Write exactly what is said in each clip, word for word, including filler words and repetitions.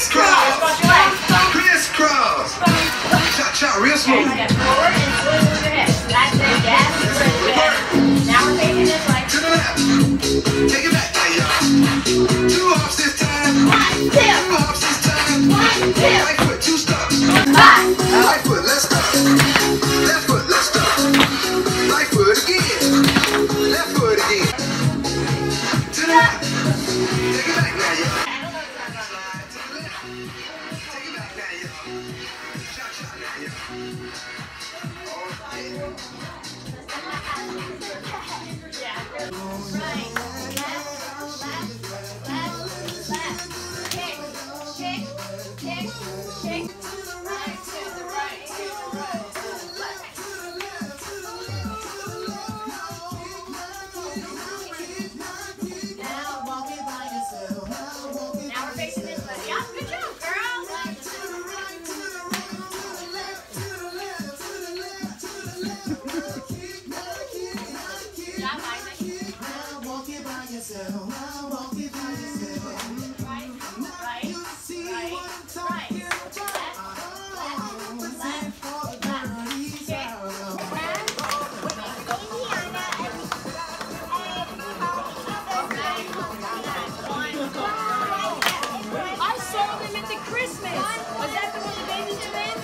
Crisscross! Crisscross! Cha cha, real smooth. Forward and slowly move your hips. That's it, yes. Now we're taking this like to the left. Take it back now, y'all. Two hops this time. one, two. Two hops this time. One, two. Right foot, two steps. Five. Right foot, let's stop. Left foot, let's stop. Right foot again. Left foot again. To the left. Take it back now, y'all. Slide to the left. Take it back now, y'all. Cha cha now, y'all.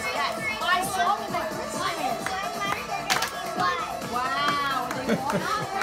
Wow.